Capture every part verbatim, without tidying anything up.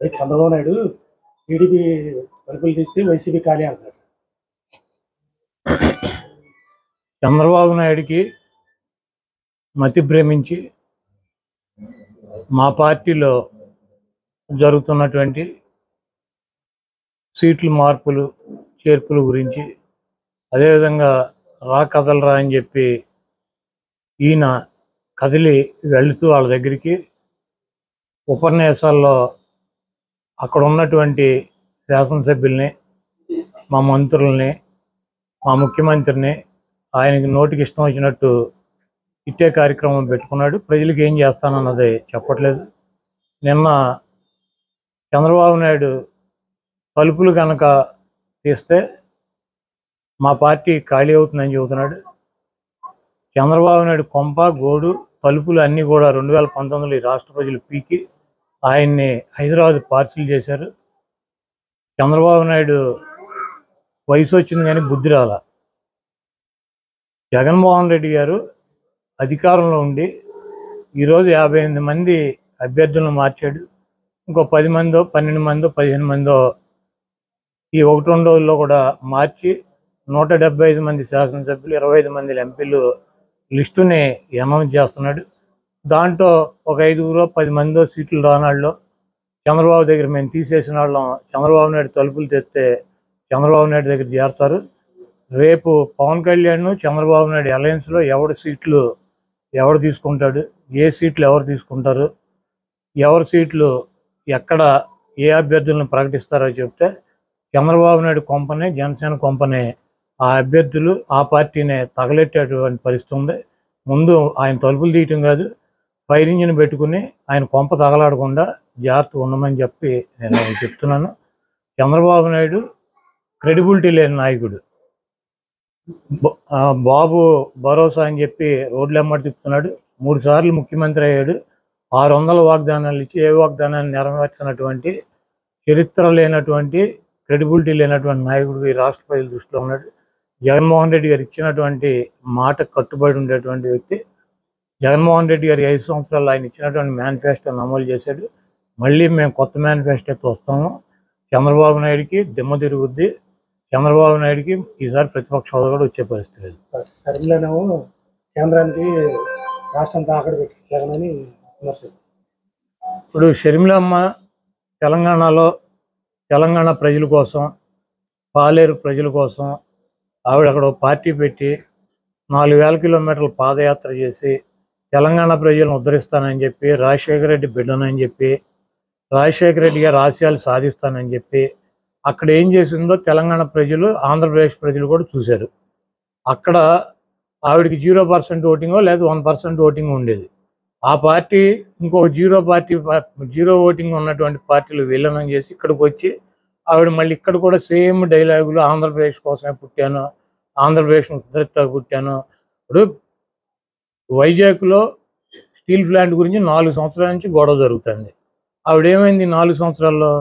Chandrababu Naidu TDP తలుపులు తీస్తే YCP ఖాళీ అంటారు సార్. చంద్రబాబు నాయుడికి మతి భ్రమించి మా పార్టీలో జరుగుతున్నటువంటి సీట్ల మార్పులు చేర్పుల గురించి, అదేవిధంగా రా కదలరా అని చెప్పి ఈయన కదిలి వెళుతూ వాళ్ళ దగ్గరికి ఉపన్యాసాల్లో అక్కడ ఉన్నటువంటి శాసనసభ్యుల్ని, మా మంత్రుల్ని, మా ముఖ్యమంత్రిని ఆయనకి నోటికి ఇష్టం వచ్చినట్టు ఇట్టే కార్యక్రమం పెట్టుకున్నాడు. ప్రజలకు ఏం చేస్తానన్నది చెప్పట్లేదు. నిన్న చంద్రబాబు నాయుడు తలుపులు కనుక తీస్తే మా పార్టీ ఖాళీ అవుతుందని చెబుతున్నాడు. చంద్రబాబు నాయుడు కొంప గోడు తలుపులు అన్నీ కూడా రెండు వేల పంతొమ్మిదిలో ఈ రాష్ట్ర ప్రజలు పీకి ఆయన్ని హైదరాబాద్ పార్సిల్ చేశారు. చంద్రబాబు నాయుడు వయసు వచ్చింది కానీ బుద్ధి రాల. జగన్మోహన్ రెడ్డి గారు అధికారంలో ఉండి ఈరోజు యాభై ఎనిమిది మంది అభ్యర్థులను మార్చాడు. ఇంకో పది మందో పన్నెండు మందో పదిహేను మందో ఈ ఒకటి రెండు రోజుల్లో కూడా మార్చి నూట డెబ్బై ఐదు మంది శాసనసభ్యులు, ఇరవై ఐదు మంది ఎంపీలు లిస్టుని అనౌన్స్ చేస్తున్నాడు. దాంట్లో ఒక ఐదుగురో పది మందో సీట్లు రానాళ్ళు చంద్రబాబు దగ్గర మేము తీసేసిన వాళ్ళం చంద్రబాబు నాయుడు తలుపులు తెస్తే చంద్రబాబు నాయుడు దగ్గర చేరుతారు. రేపు పవన్ కళ్యాణ్ చంద్రబాబు నాయుడు అలయన్స్లో ఎవరి సీట్లు ఎవరు తీసుకుంటాడు, ఏ సీట్లు ఎవరు తీసుకుంటారు, ఎవరి సీట్లు ఎక్కడ ఏ అభ్యర్థులను ప్రకటిస్తారో చెప్తే చంద్రబాబు నాయుడు కొంపనే, జనసేన కొంపనే ఆ అభ్యర్థులు ఆ పార్టీనే తగలెట్టేటువంటి పరిస్థితి ఉంది. ముందు ఆయన తలుపులు తీయటం కాదు, ఫైర్ ఇంజిన్ పెట్టుకుని ఆయన కొంప తగలాడకుండా జాగ్రత్త ఉండమని చెప్పి నేను చెప్తున్నాను. చంద్రబాబు నాయుడు క్రెడిబిలిటీ లేని నాయకుడు. బాబు భరోసా అని చెప్పి రోడ్లు ఎమ్మడి తిప్పుతున్నాడు. మూడు సార్లు ముఖ్యమంత్రి అయ్యాడు. ఆరు వందల వాగ్దానాలు ఇచ్చి ఏ వాగ్దానాన్ని నెరవేర్చినటువంటి చరిత్ర లేనటువంటి, క్రెడిబిలిటీ లేనటువంటి నాయకుడు ఈ రాష్ట్ర ప్రజల దృష్టిలో ఉన్నాడు. జగన్మోహన్ రెడ్డి గారు ఇచ్చినటువంటి మాట కట్టుబడి ఉండేటువంటి వ్యక్తి. జగన్మోహన్ రెడ్డి గారు ఐదు సంవత్సరాలు ఆయన ఇచ్చినటువంటి మేనిఫెస్టోని అమలు చేశాడు. మళ్ళీ మేము కొత్త మేనిఫెస్టోతో వస్తాము. చంద్రబాబు నాయుడికి దిమ్మ తిరుగుద్ది. చంద్రబాబు నాయుడికి ఈసారి ప్రతిపక్ష హోదా కూడా వచ్చే పరిస్థితి లేదు. సరిగ్గానేమో కేంద్రానికి రాష్ట్రంతో ఆకడ పెట్టించాలని విమర్శిస్తారు. ఇప్పుడు షర్మిలమ్మ తెలంగాణలో తెలంగాణ ప్రజల కోసం, పాలేరు ప్రజల కోసం ఆవిడ అక్కడ పార్టీ పెట్టి నాలుగు వేల కిలోమీటర్ల పాదయాత్ర చేసి తెలంగాణ ప్రజలను ఉద్ధరిస్తానని చెప్పి, రాజశేఖర రెడ్డి బిడ్డనని చెప్పి, రాజశేఖర రెడ్డి గారు ఆశయాలు సాధిస్తానని చెప్పి అక్కడ ఏం చేసిందో తెలంగాణ ప్రజలు, ఆంధ్రప్రదేశ్ ప్రజలు కూడా చూశారు. అక్కడ ఆవిడకి జీరో పర్సెంట్ ఓటింగో లేదా వన్ పర్సెంట్ ఓటింగ్ ఉండేది. ఆ పార్టీ ఇంకొక జీరో పార్టీ జీరో ఓటింగ్ ఉన్నటువంటి పార్టీలు విలీనం చేసి ఇక్కడికి వచ్చి ఆవిడ మళ్ళీ ఇక్కడ కూడా సేమ్ డైలాగులు, ఆంధ్రప్రదేశ్ కోసమే పుట్టాను, ఆంధ్రప్రదేశ్ ఉద్ధరిత పుట్టాను. ఇప్పుడు వైజాగ్లో స్టీల్ ప్లాంట్ గురించి నాలుగు సంవత్సరాల నుంచి గొడవ జరుగుతుంది. ఆవిడేమైంది నాలుగు సంవత్సరాల్లో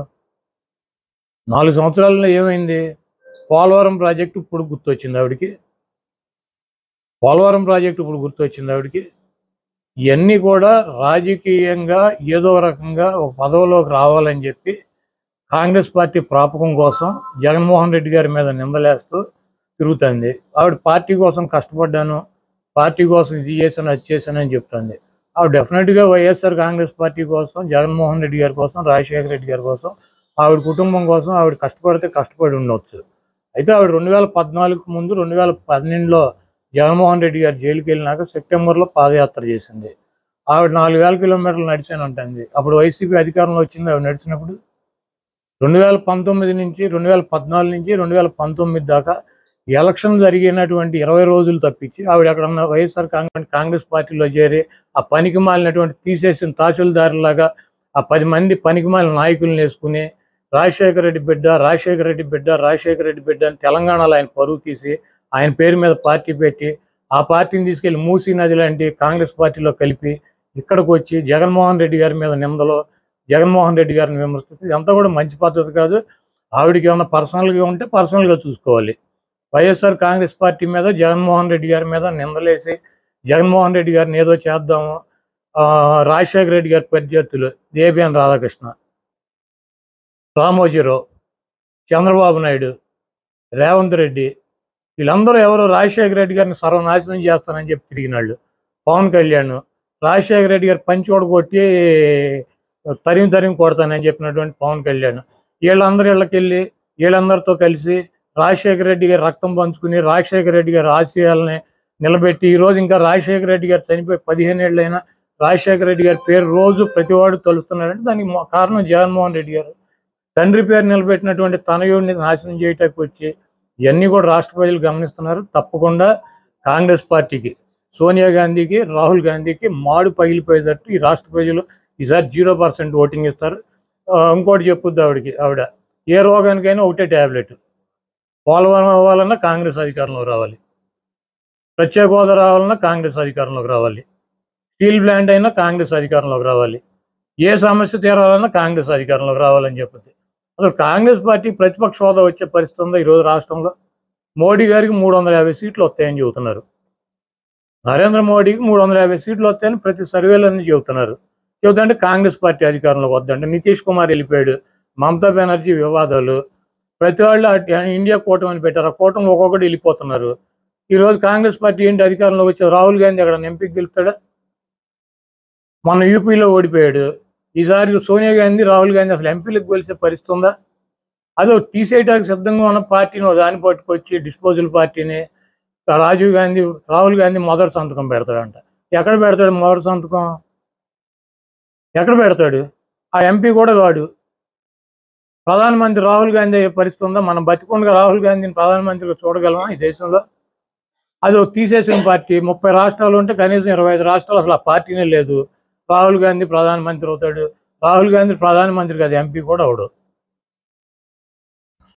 నాలుగు సంవత్సరాల్లో ఏమైంది? పోలవరం ప్రాజెక్టు ఇప్పుడు గుర్తొచ్చింది ఆవిడికి. పోలవరం ప్రాజెక్టు ఇప్పుడు గుర్తొచ్చింది ఆవిడికి. ఇవన్నీ కూడా రాజకీయంగా ఏదో రకంగా ఒక పదవిలోకి రావాలని చెప్పి కాంగ్రెస్ పార్టీ ప్రాపకం కోసం జగన్మోహన్ రెడ్డి గారి మీద నిందలేస్తూ తిరుగుతుంది. ఆవిడ పార్టీ కోసం కష్టపడ్డాను, పార్టీ కోసం ఇది చేశాను, అది చేశానని చెప్తుంది. ఆవిడ డెఫినెట్గా వైఎస్ఆర్ కాంగ్రెస్ పార్టీ కోసం, జగన్మోహన్ రెడ్డి గారి కోసం, రాజశేఖర రెడ్డి గారి కోసం, ఆవిడ కుటుంబం కోసం ఆవిడ కష్టపడితే కష్టపడి ఉండవచ్చు. అయితే ఆవిడ రెండు వేల పద్నాలుగుకు ముందు రెండు వేల పన్నెండులో జగన్మోహన్ రెడ్డి గారు జైలుకి వెళ్ళినాక సెప్టెంబర్లో పాదయాత్ర చేసింది. ఆవిడ నాలుగు వేల కిలోమీటర్లు నడిచాను ఉంటుంది. అప్పుడు వైసీపీ అధికారంలో వచ్చింది. ఆవిడ నడిచినప్పుడు రెండు వేల పంతొమ్మిది నుంచి రెండు వేల పద్నాలుగు నుంచి రెండు వేల పంతొమ్మిది దాకా ఎలక్షన్ జరిగినటువంటి ఇరవై రోజులు తప్పించి ఆవిడ అక్కడ ఉన్న వైఎస్ఆర్ కాంగ్రెస్ కాంగ్రెస్ పార్టీలో చేరి ఆ పనికి మాలినటువంటి తీసేసిన తహసీల్దారులాగా ఆ పది మంది పనికి మాలిన నాయకులను వేసుకుని రాజశేఖర రెడ్డి బిడ్డ రాజశేఖర రెడ్డి బిడ్డ రాజశేఖర రెడ్డి బిడ్డ అని తెలంగాణలో ఆయన పరువు తీసి ఆయన పేరు మీద పార్టీ పెట్టి ఆ పార్టీని తీసుకెళ్లి మూసీ నది లాంటి కాంగ్రెస్ పార్టీలో కలిపి ఇక్కడికి వచ్చి జగన్మోహన్ రెడ్డి గారి మీద నిందలో జగన్మోహన్ రెడ్డి గారిని విమర్శిస్తుంది. ఇదంతా కూడా మంచి పద్ధతి కాదు. ఆవిడకి ఏమైనా పర్సనల్గా ఉంటే పర్సనల్గా చూసుకోవాలి. వైఎస్ఆర్ కాంగ్రెస్ పార్టీ మీద, జగన్మోహన్ రెడ్డి గారి మీద నిందలేసి జగన్మోహన్ రెడ్డి గారిని ఏదో చేద్దాము, రాజశేఖర రెడ్డి గారి ప్రత్యర్థులు దేబిఎన్ రాధాకృష్ణ రామోజీరావు, చంద్రబాబు నాయుడు, రేవంత్ రెడ్డి, వీళ్ళందరూ ఎవరు రాజశేఖర రెడ్డి గారిని సర్వనాశనం చేస్తానని చెప్పి తిరిగినాళ్ళు. పవన్ కళ్యాణ్ రాజశేఖర రెడ్డి గారు పంచోడు కొట్టి తరిమి తరిమి కొడతానని చెప్పినటువంటి పవన్ కళ్యాణ్, వీళ్ళందరూ ఇళ్ళకెళ్ళి వీళ్ళందరితో కలిసి రాజశేఖర రెడ్డి గారు రక్తం పంచుకుని రాజశేఖర రెడ్డి గారి ఆశయాలని నిలబెట్టి ఈరోజు ఇంకా రాజశేఖర రెడ్డి గారు చనిపోయి పదిహేను ఏళ్ళైనా రాజశేఖర రెడ్డి గారి పేరు రోజు ప్రతివాడు తలుస్తున్నాడంటే దానికి కారణం జగన్మోహన్ రెడ్డి గారు. తండ్రి పేరు నిలబెట్టినటువంటి తనయుడిని నాశనం చేయటానికి వచ్చి ఇవన్నీ కూడా రాష్ట్ర ప్రజలు గమనిస్తున్నారు. తప్పకుండా కాంగ్రెస్ పార్టీకి, సోనియా గాంధీకి, రాహుల్ గాంధీకి మాడు పగిలిపోయేటట్టు ఈ రాష్ట్ర ప్రజలు ఈసారి జీరో పర్సెంట్ ఓటింగ్ ఇస్తారు. ఇంకోటి చెప్పుద్ది ఆవిడకి, ఆవిడ ఏ రోగానికైనా ఒకటే ట్యాబ్లెట్, పోలవరం అవ్వాలన్నా కాంగ్రెస్ అధికారంలోకి రావాలి, ప్రత్యేక హోదా రావాలన్నా కాంగ్రెస్ అధికారంలోకి రావాలి, స్టీల్ ప్లాంట్ అయినా కాంగ్రెస్ అధికారంలోకి రావాలి, ఏ సమస్య తీరాలన్నా కాంగ్రెస్ అధికారంలోకి రావాలని చెప్పింది. అసలు కాంగ్రెస్ పార్టీ ప్రతిపక్ష హోదా వచ్చే పరిస్థితి ఉందా ఈరోజు రాష్ట్రంలో? మోడీ గారికి మూడు వందల యాభై సీట్లు వస్తాయని చెబుతున్నారు, నరేంద్ర మోడీకి మూడు వందల యాభై సీట్లు వస్తాయని ప్రతి సర్వేలన్నీ చెబుతున్నారు. చెబుతుంటే కాంగ్రెస్ పార్టీ అధికారంలోకి వద్దంటే నితీష్ కుమార్ వెళ్ళిపోయాడు, మమతా బెనర్జీ వివాదాలు, ప్రతి వాళ్ళు ఇండియా కూటమి పెట్టారు, ఆ కూటమి ఒక్కొక్కటి వెళ్ళిపోతున్నారు. ఈరోజు కాంగ్రెస్ పార్టీ ఏంటి అధికారంలోకి వచ్చి రాహుల్ గాంధీ అక్కడ ఎంపీకి గెలుస్తాడా? మొన్న యూపీలో ఓడిపోయాడు. ఈసారి సోనియా గాంధీ, రాహుల్ గాంధీ అసలు ఎంపీలకు గెలిచే పరిస్థితి ఉందా? అదో తీసేయడానికి సిద్ధంగా ఉన్న పార్టీని దాన్ని పట్టుకొచ్చి డిస్పోజల్ పార్టీని రాజీవ్ గాంధీ, రాహుల్ గాంధీ మొదటి సంతకం పెడతాడంట. ఎక్కడ పెడతాడు మొదటి సంతకం? ఎక్కడ పెడతాడు? ఆ ఎంపీ కూడా కాడు. ప్రధానమంత్రి రాహుల్ గాంధీ అయ్యే పరిస్థితి ఉందా? మనం బతికుండగా రాహుల్ గాంధీని ప్రధానమంత్రిగా చూడగలమా ఈ దేశంలో? అది తీసేసిన పార్టీ. ముప్పై రాష్ట్రాలు ఉంటే కనీసం ఇరవై ఐదు రాష్ట్రాలు అసలు ఆ పార్టీనే లేదు. రాహుల్ గాంధీ ప్రధానమంత్రి అవుతాడు. రాహుల్ గాంధీ ప్రధానమంత్రి కాదు, ఎంపీ కూడా అవడు.